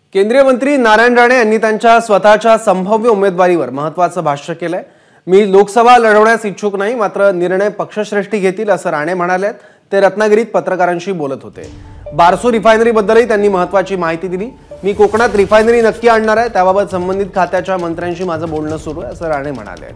केंद्रीय मंत्री नारायण राणे यांनी त्यांच्या स्वतःच्या संभाव्य उमेदवारीवर महत्त्वाचं भाष्य केलंय। मी लोकसभा लढवण्यास इच्छुक नाही, मात्र निर्णय पक्षश्रेष्ठी घेतील असं राणे म्हणालेत। ते रत्नागिरीत पत्रकारांशी बोलत होते। बारसू रिफायनरी बद्दलही त्यांनी महत्त्वाची माहिती दिली। मी कोकणात रिफायनरी नक्की आणणार आहे, त्याबाबत संबंधित खात्याच्या मंत्र्यांशी माझं बोलणं सुरू आहे असं राणे म्हणाले।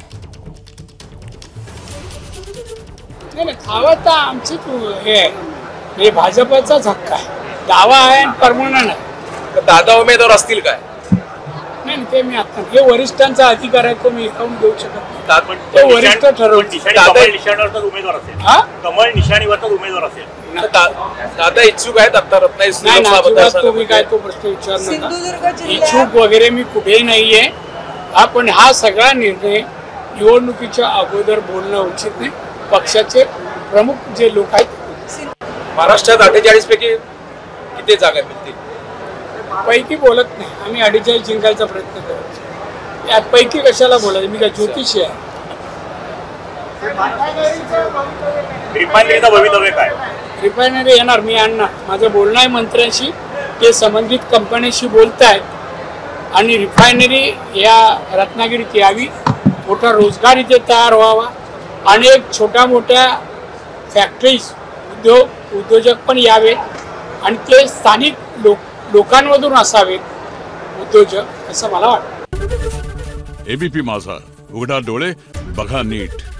खावत आमची हे भाजपचाच हक्क आहे, दावा आहे परमनंट आहे। दादा उमेदवार असतील काय? नाही ते मी आता हे वरिष्ठांचा अधिकार आहे, तो मी काऊन देऊ शकत नाही। ते वरिष्ठ ठरवतील। कमळ निशाणीवरचा उमेदवार असेल, कमळ निशाणीवरचा उमेदवार असेल। दादा इच्छुक आहेत आता रत्नागिरी तुम्ही काय तो प्रश्न विचार नका। इच्छुक वगैरे मी कुठेही नाहीये। आपण हा सगळा निर्णय निवडणुकीच्या अगोदर बोलणं उचित नाही। पक्षाचे प्रमुख जे लोक आहेत, महाराष्ट्रात 48 पैकी किती जागा मिळतील पैकी बोलत नाही। आम्ही 48 जिंकायचा प्रयत्न करतो। यात पैकी कशाला बोलायचं? मी काय ज्योतिषी आहे? रिफायनरीचं भवितव्य काय? रिफायनरी येणार, मी आणणार। माझं बोलणं आहे मंत्र्यांशी, ते संबंधित कंपनीशी बोलतायत आणि रिफायनरी या रत्नागिरीत यावी, मोठा रोजगार इथे तयार व्हावा, अनेक छोट्या मोठ्या फॅक्टरीज उद्योजक पण यावेत आणि ते स्थानिक लोकांमधून असावेत उद्योजक, असं मला वाटतं। एबीपी माझा, उघडा डोळे बघा नीट।